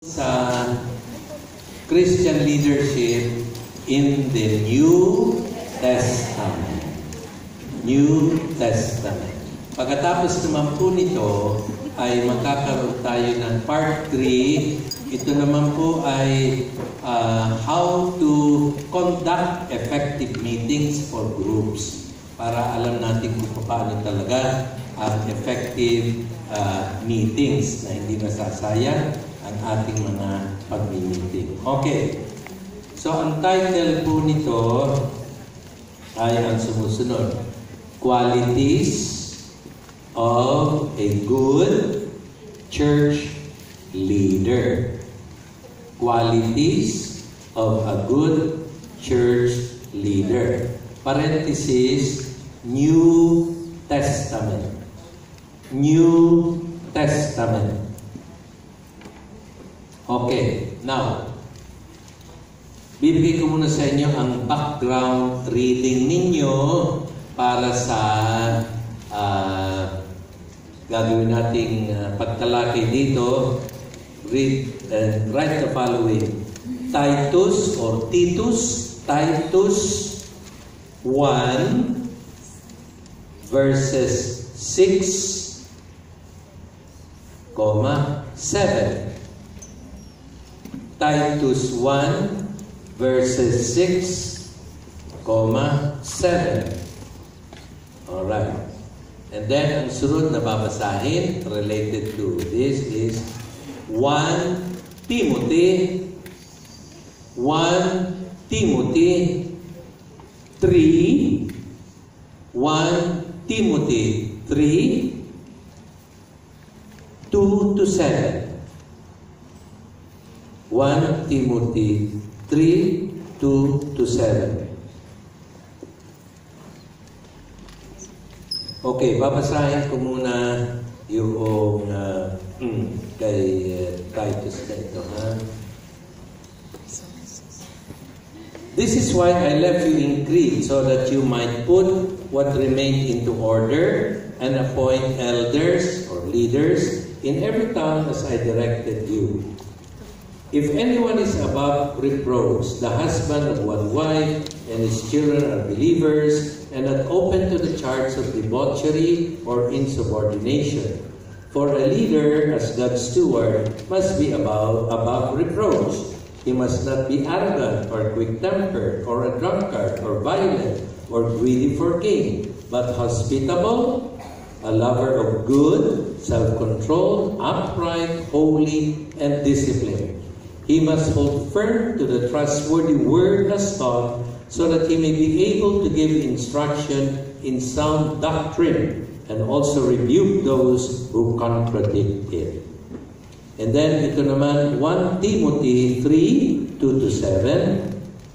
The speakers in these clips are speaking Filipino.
Sa Christian leadership in the New Testament. New Testament. Pagkatapos naman po nito ay magkakaroon tayo ng part 3. Ito naman po ay how to conduct effective meetings for groups para alam natin kung paano talaga ang effective meetings na hindi nasasayang ang ating mga pag-meeting. Okay. So, ang title po nito ay ang sumusunod. Qualities of a good church leader. Qualities of a good church leader. Parenthesis, New Testament. New Testament. Okay, now, bibigay ko muna sa inyo ang background reading ninyo para sa gagawin nating pagtalakay dito. Read and write the following. Titus or Titus 1 verses 6, 7. Titus 1 verses 6, 7. Alright. And then, ang sunod na babasahin related to this is 1 Timothy 3 1 Timothy 3 2 to 7. 1 Timothy 3, 2 to 7. Okay, babasahin ko muna yung kay Titus na ito. This is why I left you in Crete, so that you might put what remained into order and appoint elders or leaders in every town as I directed you. If anyone is above reproach, the husband of one wife, and his children are believers, and not open to the charge of debauchery or insubordination. For a leader, as God's steward, must be above reproach. He must not be arrogant or quick-tempered or a drunkard or violent or greedy for gain, but hospitable, a lover of good, self-controlled, upright, holy, and disciplined. He must hold firm to the trustworthy word as taught, so that he may be able to give instruction in sound doctrine and also rebuke those who contradict it. And then ito naman, 1 Timothy 3, 2 to 7.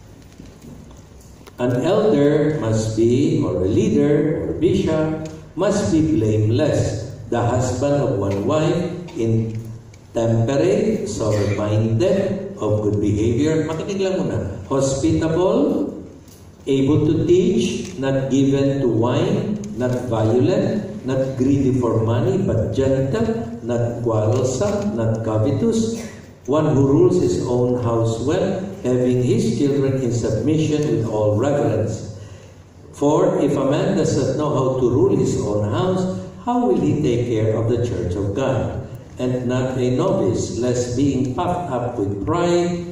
An elder must be, or a leader, or bishop, must be blameless, the husband of one wife, in temperate, sober-minded, of good behavior. Makinig lang muna. Hospitable, able to teach, not given to wine, not violent, not greedy for money, but gentle, not quarrelsome, not covetous, one who rules his own house well, having his children in submission with all reverence. For if a man does not know how to rule his own house, how will he take care of the church of God? And not a novice, lest being puffed up with pride,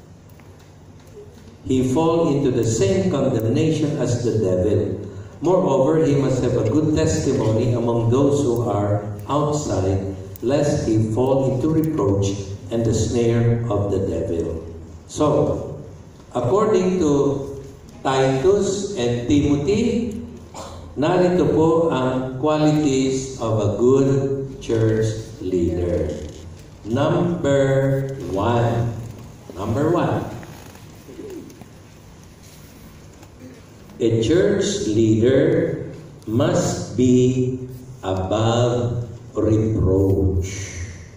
he fall into the same condemnation as the devil. Moreover, he must have a good testimony among those who are outside, lest he fall into reproach and the snare of the devil. So, according to Titus and Timothy, narito po ang qualities of a good church leader. Number 1. A church leader must be above reproach.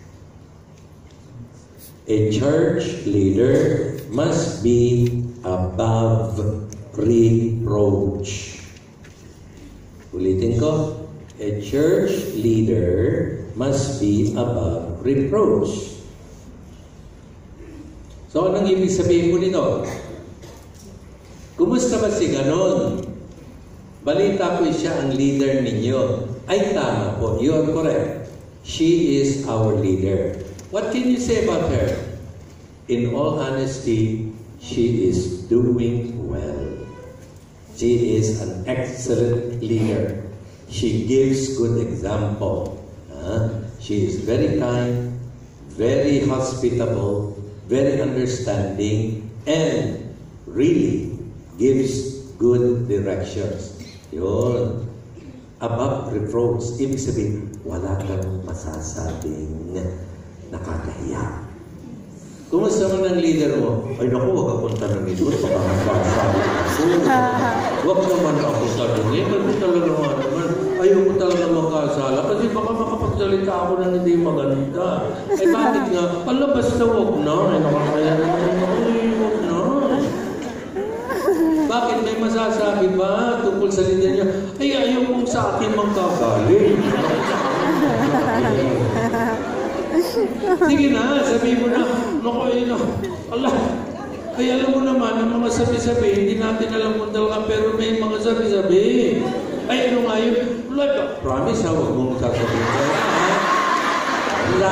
A church leader must be above reproach. Ulitin ko. A church leader must be above reproach. So, anong ibig sabihin ko nito? Kumusta ba si ganon? Balita ko siya ang leader ninyo. Ay, tama po. You are correct. She is our leader. What can you say about her? In all honesty, she is doing well. She is an excellent leader. She gives good example. She is very kind, very hospitable, very understanding, and really gives good directions. Yun. Above reproach. Ibig sabihin, wala kang masasabing nakakahiya. Kumusta mo ng leader mo? Ay naku, huwag ka punta ng ito. Baka magsasabi ako. Huwag naman ako sabi niya. Kasi talaga naman. Ayoko talaga magkasala. Kasi baka makapagsalita ako na hindi maganda. Ay bakit nga? Ala, basta huwag na. Ay nakakaya naman. Ay, huwag na. Bakit may masasabi ba tungkol sa leader niya? Ay, ayaw kong sa akin magkagaling. Sige na, sabihin mo na, naku, ayun na, ala, ay alam mo naman, ang mga sabi-sabi, hindi natin alam kung talaga, pero may mga sabi-sabi. Ay, ano nga yun? Promise ha, huwag mong sasabihin ka. Ala.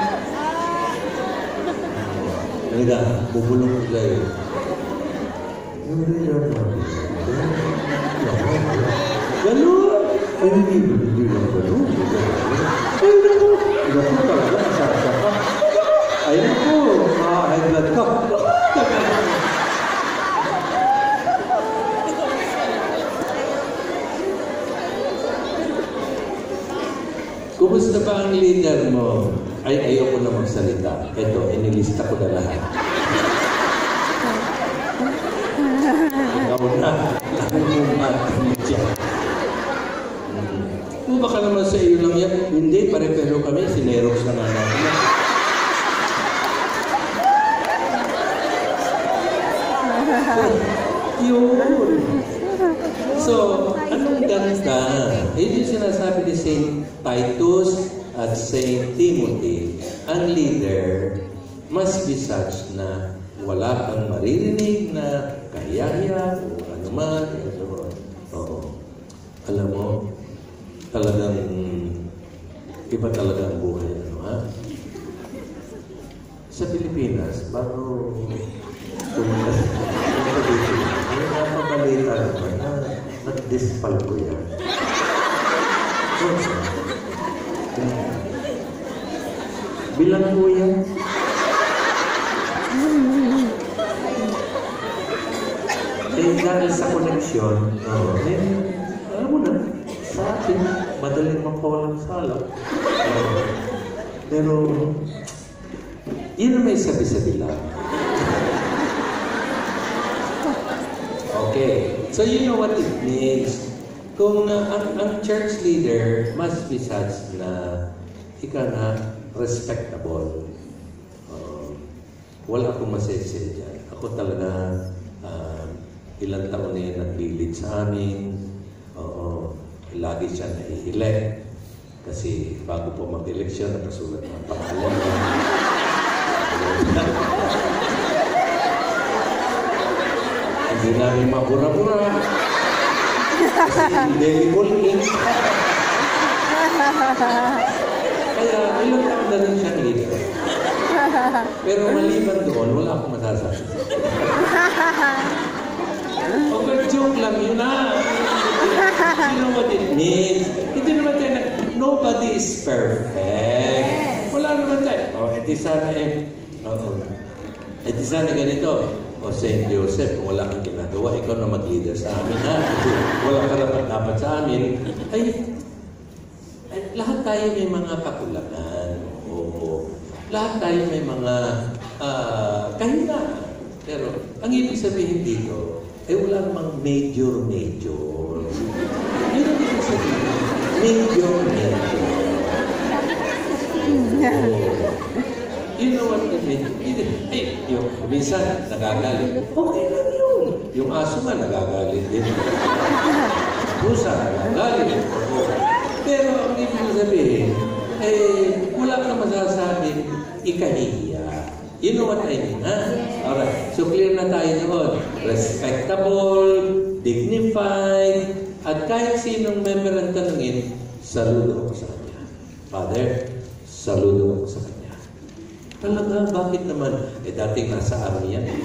Halika, bubulong ko sa'yo. Ganun! Ay, hindi lang ganun. Ay, naku! Naku talaga, nasasya ka. Ay, naku! High blood ka. Kumusta ba ang leader mo? Ay, ayoko na magsalita. Ito, inilista ko na lahat. Ikaw na. Ang umat mo dyan. Kung baka naman sa iyo lang yan, hindi, pare-pero kami, sinerox na nga natin. Yun. So, anong ganda? Yun yung sinasabi ni St. Titus at St. Timothy. Ang leader must be such na wala kang maririnig na kahiyahiya o anuman. Oo. Alam mo, talagang iba talaga ang buhay. Ano, ha? Sa Pilipinas, bago pumunta dito, may napabalita naman na nag-dispal ko yan. Bilang ko yan. Dahil sa koneksyon, alam mo na, sa atin, madaling mapawalang sala. Pero, yun na may sabi-sabi lang. Okay, so you know what it means. Kung ang church leader must be such na ika na respectable. Wala akong masese dyan. Ako talaga, ilang taon na yan naglilid sa amin. Lagi siya nai-elect. Kasi bago po mag-eleksyon, nakasulat ng pangalan. Hindi namin mabura-bura. Kasi hindi bulking. Kaya ilang taon na rin siyang leader. Pero maliban doon, wala akong masasabi. Okay, joke lang yun na. You know what it means? Hindi naman tayo nobody is perfect. Wala naman tayo. Edi sana edi sana ganito. O St. Joseph, kung wala kang ginagawa, ikaw na mag-leader sa amin, ha? Wala ka dapat sa amin. Ay, lahat tayo may mga kakulangan. Oo. Lahat tayo may mga kahinaan. Pero, ang ibig sabihin dito, ay wala namang major. Yun ang ibig sabihin. Major. You know what I mean? Yung minsan, nagagalit. Okay lang yun. Yung aso nga, nagagalit din. Pusa, nagagalit. Pero ang ibig sabihin, wala kang masasabing ikahihiya. You know what I mean, ha? Alright. So clear na tayo doon. Respectable, dignified, at kahit sinong member ang tanungin, saludo ako sa kanya. Father, saludo ako sa kanya. Talaga, bakit naman? Dating nasa army yan.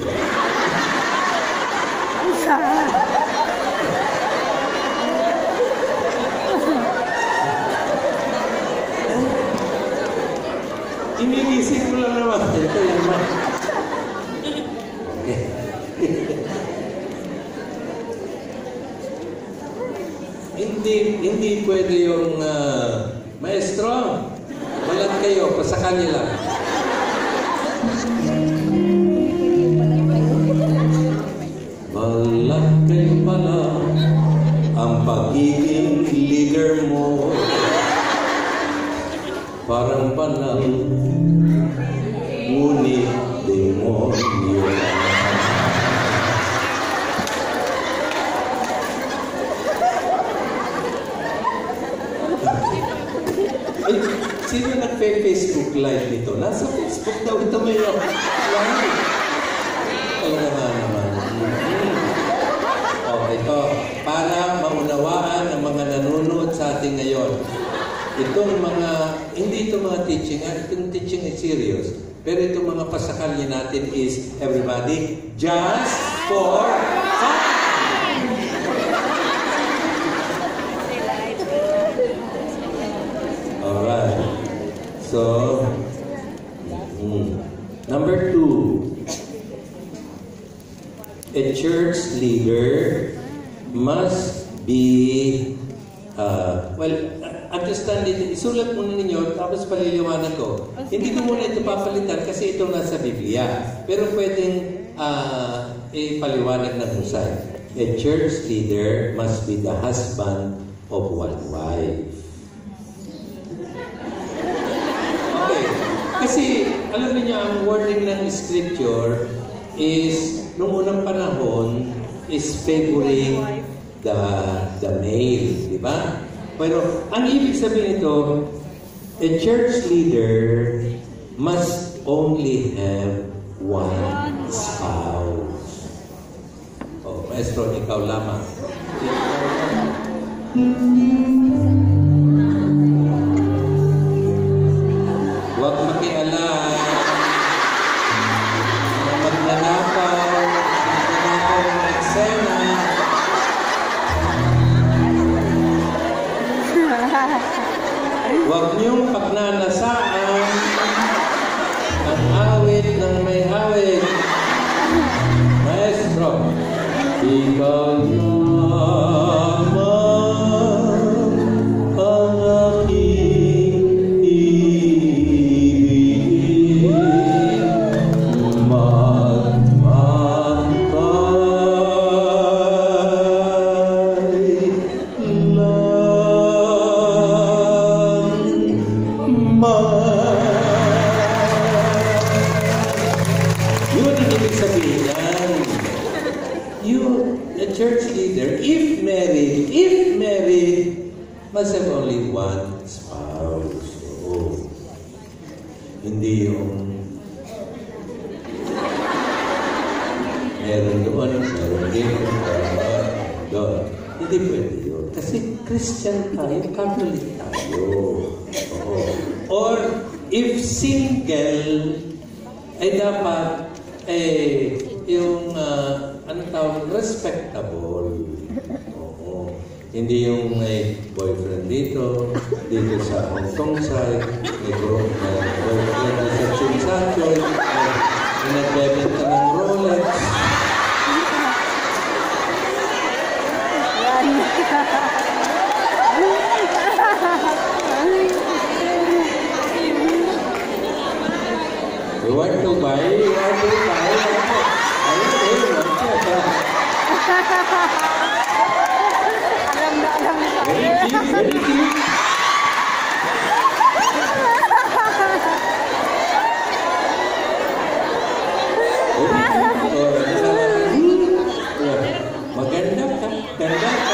Iniisip ko lang naman. Ito yung man. Hindi pwede yung maestro. Walang kayo, pasakan niyo lang. Walang kayo pala ang pagiging leader mo. Parang banal, ngunit demonyo. Ay, sino nagpe-Facebook live nito? Nasa Facebook daw ito may live. Talaga nga naman. Ito, para maunawaan ang mga nanonood sa atin ngayon. Itong mga, hindi itong mga teaching, itong teaching is serious. Pero itong mga pasakalya natin is, everybody, just for fun! Alright. So, number 2, a church leader must be, understand it. Isulat muna ninyo, tapos paliliwanag ko. Hindi ko muna ito papalitan kasi ito nasa Biblia. Pero pwedeng ipaliwanag ng husay. A church leader must be the husband of one wife. Okay. Kasi, alam niyo, ang wording ng scripture is, nung unang panahon, is favoring the male, di ba? Pero, ang ibig sabihin ito, a church leader must only have one spouse. Oh, maestro, ikaw lamang. Huwag makialam. Magnanakaw ng eksena. Huwag niyong pagnanasaan ang awit ng may awit. Maestro, ikaw lamang ang aking ibigin. Church leader, if married, must have only one spouse. Oh. Hindi yung meron doon, meron dito, doon. Hindi pwede yun. Kasi Christian tayo, Catholic tayo. Oo. Or, if single, ay dapat, yung anong tawag, respectable. Oo. Hindi yung may boyfriend dito sa Hong Kong side, may boyfriend sa Chinsachoy, may nagbebenta ng Rolex. You want to buy? Very deep. Maganda ka. Ganda ka.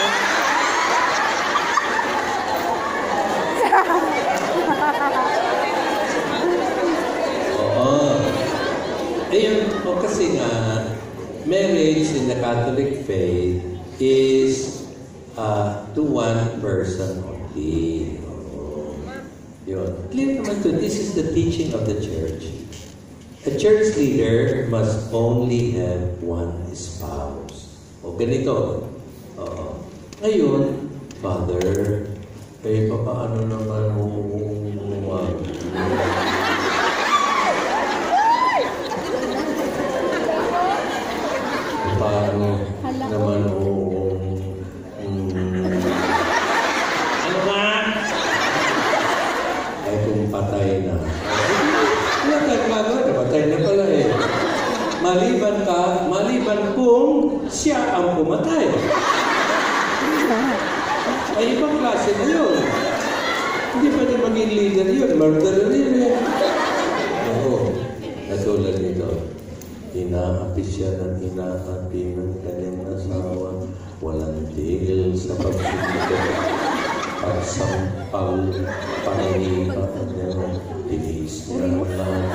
Oo. Ayun, kasi nga, marriage in the Catholic faith is to one person only. Yun. Clear naman to, this is the teaching of the church. A church leader must only have one spouse. O ganito. Ngayon, Father, paano naman paano naman ano ba? Ay kung patay na. Wala tayong magagawa, napatay na pala eh. Maliban kung siya ang pumatay. Ay ibang klase na yun. Hindi pwede maging leader yun. Murderer yun eh. Oo. Katulad nito. Inaapi siya ng inaapi ng kanyang asawa. Walang tigil sa pagsimulat. Pagsampal, paninipa niya. Tiniis niya lang.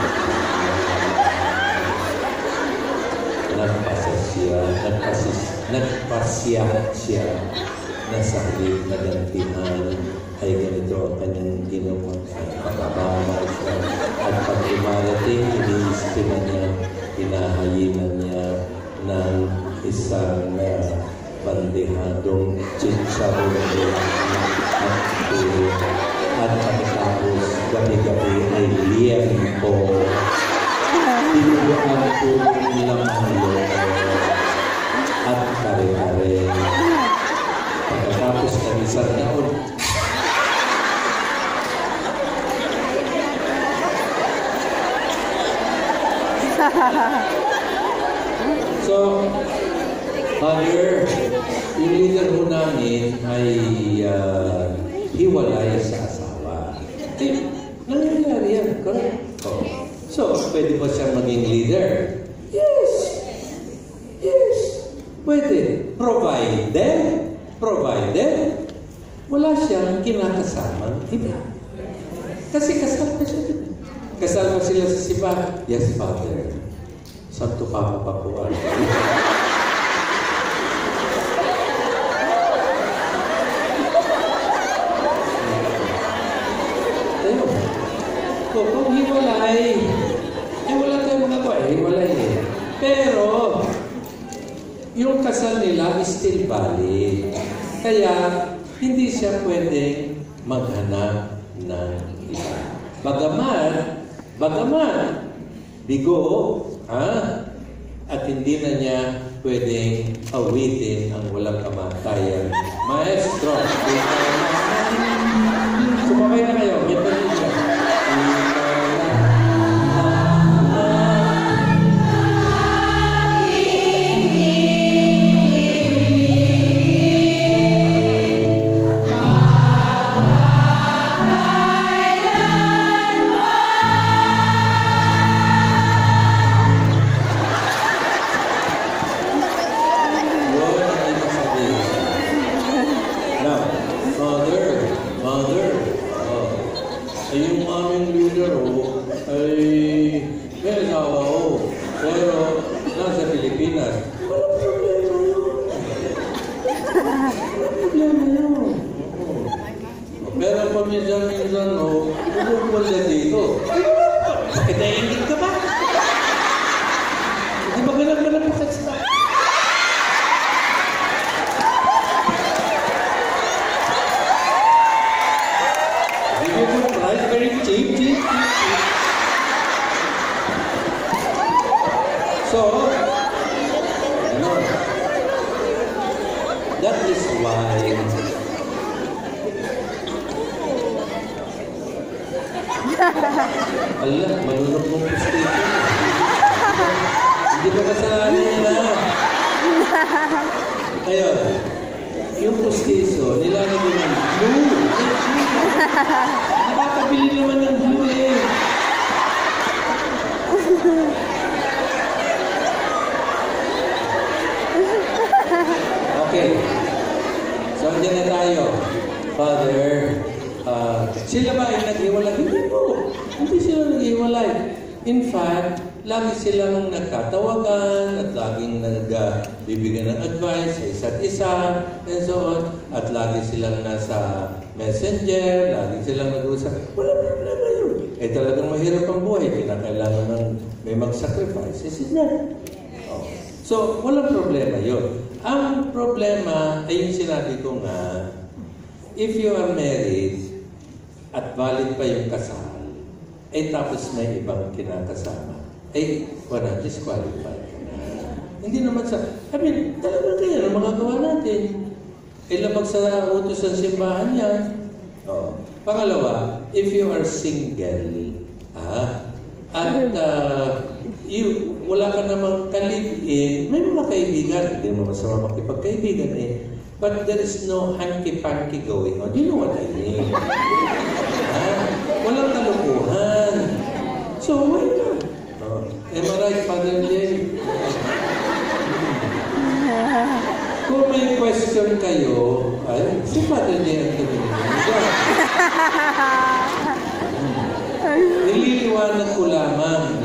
Nagpasya siya na sa halip na gantihan ay ganito ang kanyang ginawa. Pagkabama siya at pag umarating, iniistima niya, pinahayinan niya ng isang bandehadong chicharon at tulo. At pagkatapos, gabi-gabi ay liempo. Tinuloan po nilang halo at kare-kare. Pagkatapos ng isang taon, so, Father, yung leader ho namin ay hiwalay sa asawa. Nangyayari yan, correct? Oh. So, pwede ba siyang maging leader? Yes! Yes! Pwede. Provided, wala siyang kinakasamang iba. Kasi kasal pa siya. Kasal pa sila sa siba. Yes, Father. Santo Papa Papuan. Ayun. Kung hiwalay, wala tayong magagawa. Hiwalay eh. Pero, yung kasal nila is still valid. Kaya, hindi siya pwedeng maghanap ng iba. Bagaman, bigo, at hindi na niya pwedeng awitin ang walang kamatayan. Maestro, sumakay na kayo, may pwede siya. lagi silang nagtatawagan at laging nagbibigyan ng advice sa isa't isa and so on. At lagi silang nasa messenger, lagi silang nag-usap. Wala problema yun. Eh talagang mahirap ang buhay. Kinakailangan ng may mag-sacrifice. Is that? Oh. So, walang problema yun. Ang problema ay yung sinabi ko nga, if you are married at valid pa yung kasal, eh tapos may ibang kinakasama, eh wala, disqualified ka na. Hindi naman sa, talagang kaya na magagawa natin. Eh labag sa utos ng simbahan yan. Oh. Pangalawa, if you are single, at wala ka namang kalibin, may mga kaibigan, hindi mo masama makipagkaibigan but there is no hanky-panky going on. You know what I mean? Walang kalukuhan. So, why not? Am I right, Father Jay? Kung may question kayo, si Father Jay ang tumingin. Nililiwanag ko lamang.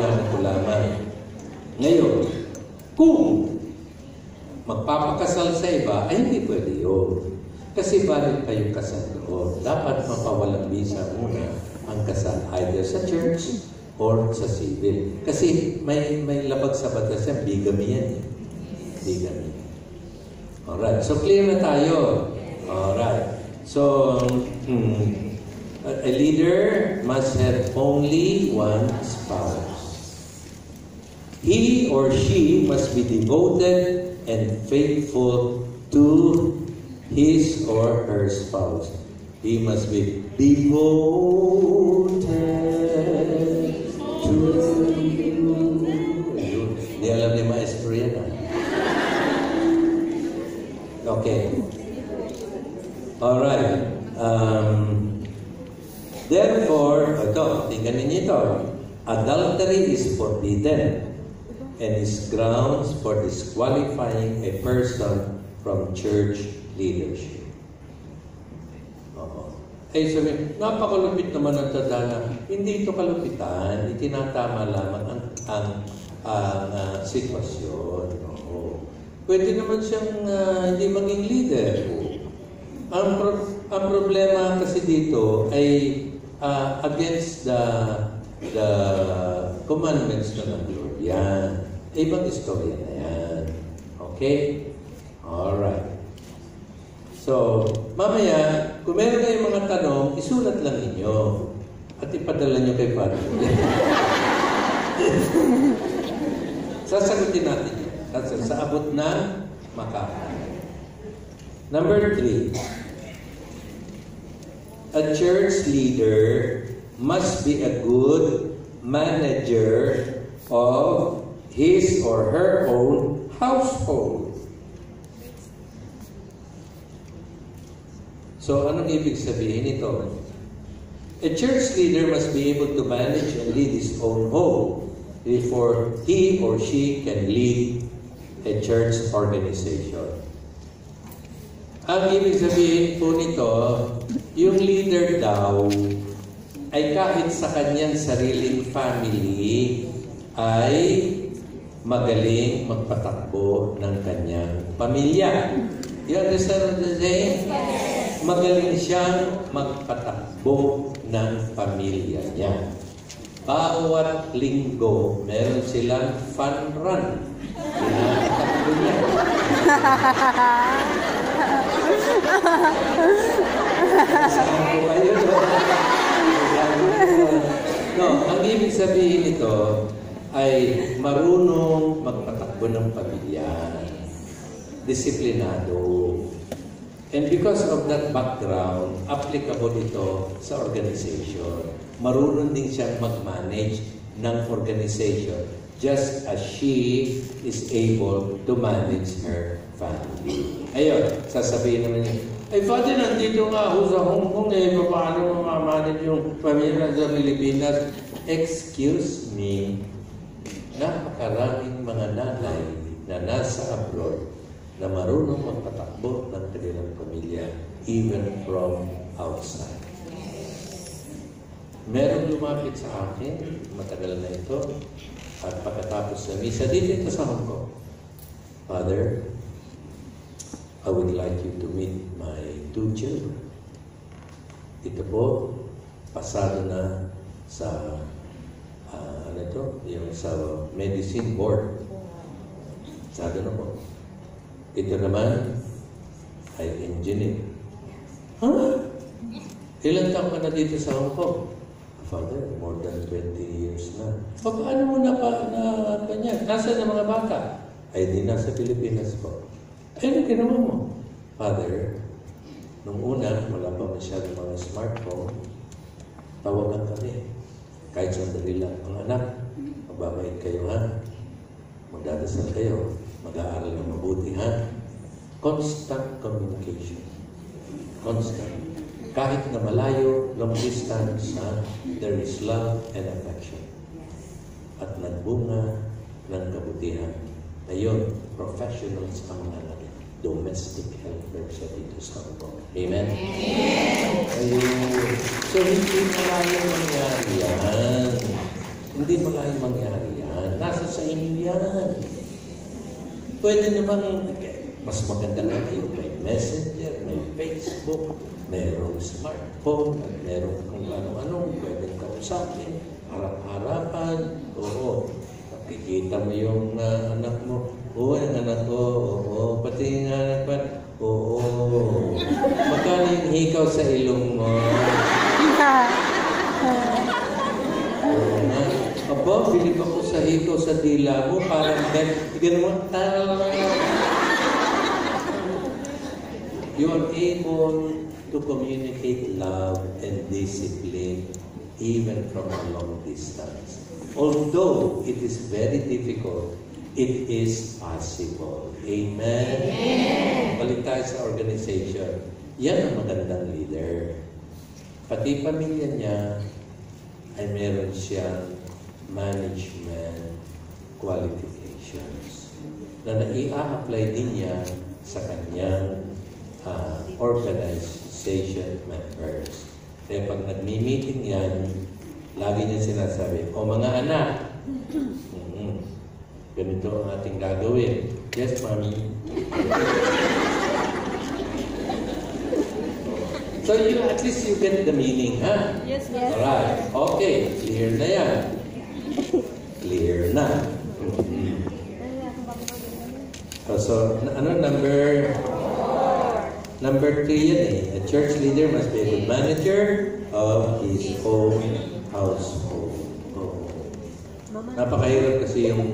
Ngayon, kung magpapakasal sa iba, ay hindi pwede yun. Kasi valid pa yung kasal doon. Dapat mapawalang bisa muna ang kasal, either sa church or sa civil. Kasi may labag sa batas yan, bigamy yan. Bigamy. Alright, so clear na tayo. Alright. So, a leader must have only one spouse. He or she must be devoted and faithful to his or her spouse. He must be devoted to you. Hindi alam ni Maestro yan. Okay. Alright. Therefore, tingnan ninyo ito. Adultery is forbidden and is grounds for disqualifying a person from church leadership. Sabi, napakalupit naman ang tadhana. Hindi ito kalupitan. Itinatama lamang ang sitwasyon. Pwede naman siyang hindi maging leader. Ang problema kasi dito ay against the commandments ng Lord. Yan. Ibang istorya na yan. Okay? Alright. So, mamaya, kung meron kayong mga tanong, isulat lang ninyo at ipadala nyo kay Father. Sasagutin natin yun. Sa abot na makakaya. Number 3. A church leader must be a good manager of his or her own household. So, anong ibig sabihin ito? A church leader must be able to manage and lead his own home before he or she can lead a church organization. Ang ibig sabihin po nito, yung leader daw ay kahit sa kanyang sariling family ay magaling magpatakbo ng kanyang pamilya. You understand what I'm saying? Magaling siyang magpatakbo ng pamilya niya. Bawat linggo, meron silang fun run. Pinatakbo niya. Saan po kayo? No, ang ibig sabihin nito ay marunong magpatakbo ng pamilya. Disiplinado. And because of that background, applicable ito sa organization. Marunong din siyang mag-manage ng organization just as she is able to manage her family. Ayun, sasabihin naman niya, ay Father, nandito nga ako sa Hong Kong paano ma-manage yung pamilya sa Pilipinas? Excuse me, napakaraming mga nanay na nasa abroad na marunong magpatakbo ng kanilang pamilya even from outside. Merong lumapit sa akin, matagal na ito, At pagkatapos ng misa, dito ito sa Hong Kong. Father, I would like you to meet my 2 children. Ito po, pasado na sa yung sa medicine board. Pasado na po. Ito naman ay engineer. Ilan taon ka na dito sa Hong Kong? Father, more than 20 years na. Paano mo na ganyan? Nasaan ang mga bata? Ay, di nasa Pilipinas po. Ay, ano ginawa mo? Father, nung una, wala pa masyadong mga smartphone, tawagan kami. Kahit sandali lang. Mga anak, magbabait kayo ha? Magdadasal kayo. Mag-aaral ng mabuti ha? Constant communication. Constant. Kahit na malayo, long distance, there is love and affection. At nagbunga ng kabutihan. Ngayon, professionals ang mga natin. Domestic helpers sa dito sa Hong. Amen? Ayun. So, hindi malayong mangyari yan. Hindi malayong mangyari yan. Nasa sa inyo yan. Pwede naman, mas maganda na kayo. May Messenger, may Facebook, mayroong smartphone, at mayroong kung ano-ano, pwedeng kausapin, harap-harapan, oo. Nakikita mo yung anak mo, oo, yung anak ko, oo, pati yung anak pa, oo. Magkano yung hikaw sa ilong mo? Oo nga. Aba, bilib ako sa hikaw sa dila mo, parang ganun mo, you are able to communicate love and discipline even from a long distance. Although it is very difficult, it is possible. Amen? Amen. Balik tayo sa organization. Yan ang magandang leader. Pati pamilya niya ay meron siyang management qualifications na nai-apply din niya sa kanyang organization members. Kaya pag nagmi-meeting yan, lagi niya sinasabi, o mga anak, ganito ang ating gagawin. Yes, Mommy. So at least you get the meaning, ha? Yes, yes. Alright. Okay. Clear na yan. Clear na. So ano Number 3 yan eh. A church leader must be a good manager of his own household. Oh. Napakahirap kasi yung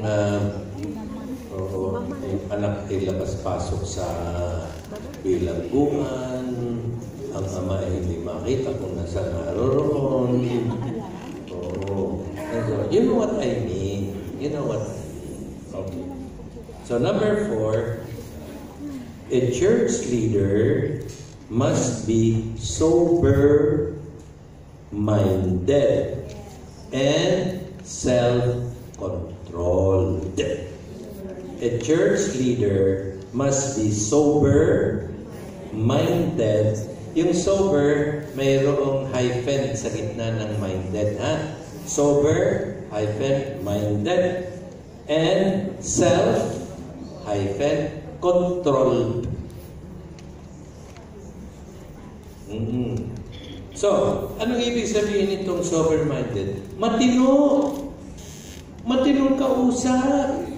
anak ay labas-pasok sa bilangguan, ang ama ay hindi makita kung nasa naroroon. Oh. So, you know what I mean? You know what I mean? Okay. So number 4, a church leader must be sober-minded and self-controlled. A church leader must be sober-minded. Yung sober, mayroong hyphen sa gitna ng minded. Sober-minded and self-controlled. So, anong ibig sabihin itong sober-minded? Matino! Matinong kausap!